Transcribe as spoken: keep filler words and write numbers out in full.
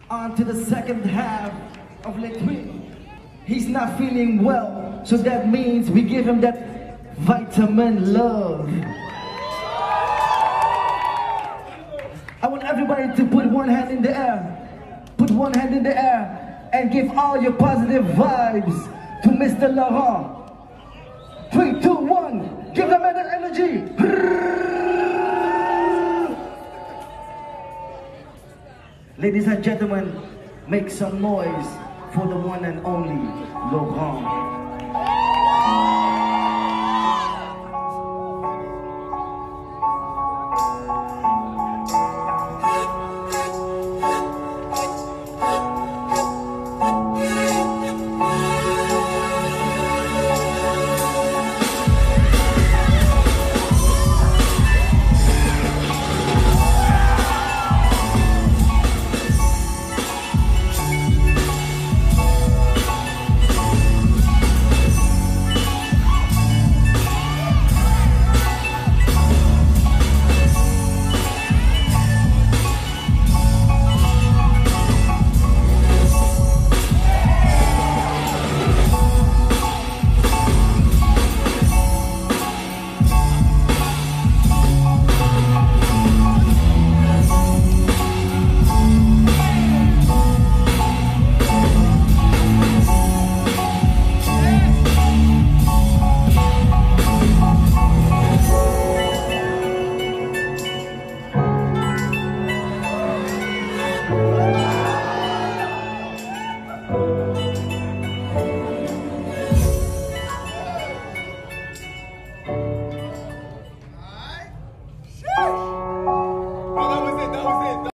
On to the second half of Le Tweet. He's not feeling well, so that means we give him that vitamin love. I want everybody to put one hand in the air. Put one hand in the air and give all your positive vibes to Mister Laurent. Three, two, one. Give them that energy. Ladies and gentlemen, make some noise for the one and only Laurent.